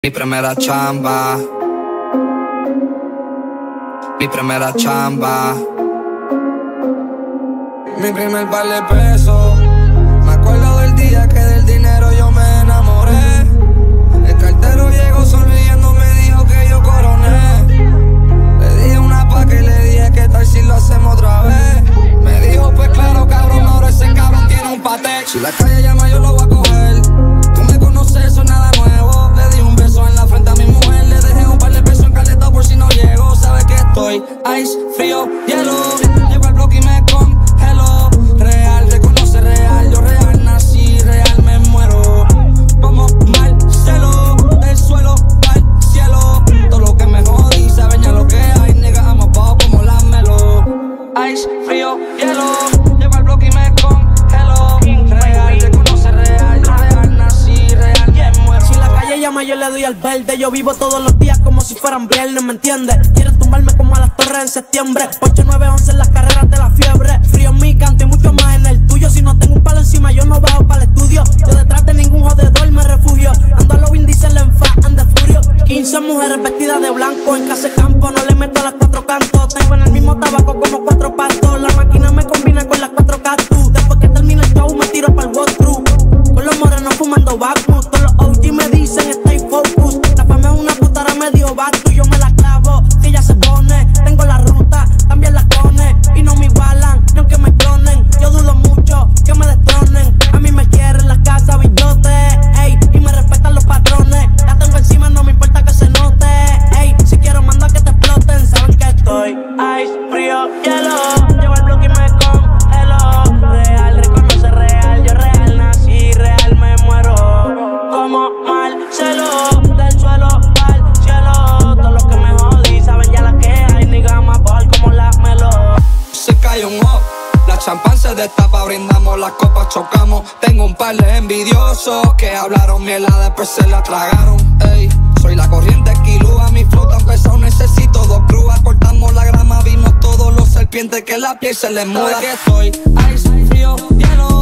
Mi primera chamba. Mi primera chamba. Mi primer par de pesos. Me acuerdo del día que del dinero yo me enamoré. El cartero llegó sonriendo, me dijo que yo coroné. Le dije una paca y le dije que tal si lo hacemos otra vez. Me dijo pues claro cabrón, ahora ese cabrón tiene un patek. Si la calle llama yo lo voy a coger. Tú me conoces, eso es nada nuevo. Le di un beso en la frente a mi mujer. Le dejé un par de pesos en caleta por si no llego. Sabe que estoy ice, frío, hielo. Llego al bloque y me congelo. Real, reconoce real. Yo real nací, real me muero. Como Marcelo, del suelo al cielo. Todo lo que me jodí, saben ya lo que hay. Nigga, I'm abajo como la melo. Ice, frío, hielo. Llego al bloque y me congelo. Real, reconoce real. Yo real nací, real me muero. Si la calle llama yo le doy al verde. Yo vivo todos los días como si fueran viernes, ¿me entiendes? Quieren tumbarme como a las torres en septiembre. 8, 9, 11 en las carreras de la fiebre. Frío en mi canto y mucho más en el tuyo. Si no tengo un palo encima yo no bajo para el estudio. Yo detrás de ningún jodedor me refugio. Ando a los índices, en Fast and the Furious. 15 mujeres vestidas de blanco. En casa de campo no le meto a las 4 cantos. Tengo en el mismo tabaco como 4 pastos. La máquina me combina con las 4 cactus. Después que termine el show me tiro para el walkthrough. Con los morenos fumando Bacmus. Todos los OG me dicen stay focus. La fama es una puta, ahora medio vato. Yo me la clavo, si ella se pone. Tengo la ruta, también la cone. Y no me igualan, ni aunque me clonen. Yo dudo mucho que me destronen. A mí me quieren las casas billotes, ey, y me respetan los patrones. La tengo encima, no me importa que se note, ey. Si quiero mando a que te exploten. Saben que estoy ice, frío, hielo. Llevo el bloque y me congelo. Real, reconoce real. Yo real nací, real me muero. Como Marcelo, del suelo al cielo. Todo lo que me jodí, saben ya la que hay. Nigga, más ball como la melo. Se cae un up, la champán se destapa, brindamos las copas, chocamos. Tengo un par de envidiosos que hablaron mierda, después se la tragaron. Ey, soy la corriente quilúa, mi flota aunque aún necesito 2 grúas. Cortamos la grama, vimos todos los serpientes que la piel se les muda. Que estoy ice, frío, hielo.